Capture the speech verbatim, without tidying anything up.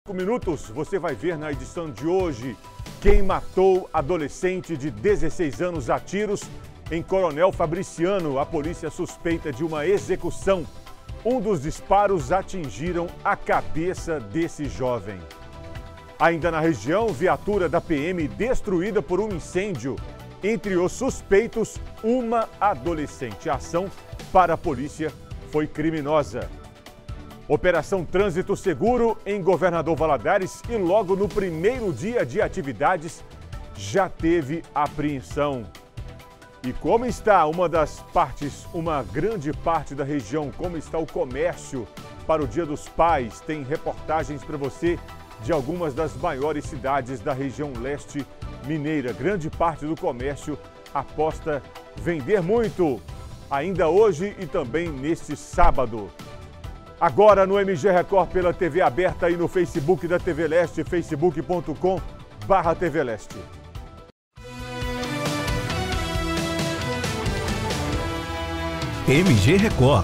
cinco minutos, você vai ver na edição de hoje quem matou adolescente de dezesseis anos a tiros em Coronel Fabriciano. A polícia suspeita de uma execução. Um dos disparos atingiram a cabeça desse jovem. Ainda na região, viatura da P M destruída por um incêndio. Entre os suspeitos, uma adolescente. A ação para a polícia foi criminosa. Operação Trânsito Seguro em Governador Valadares e logo no primeiro dia de atividades já teve apreensão. E como está uma das partes, uma grande parte da região, como está o comércio para o Dia dos Pais? Tem reportagens para você de algumas das maiores cidades da região leste mineira. Grande parte do comércio aposta vender muito, ainda hoje e também neste sábado. Agora no M G Record pela T V aberta e no Facebook da T V Leste, facebook ponto com barra T V Leste. M G Record,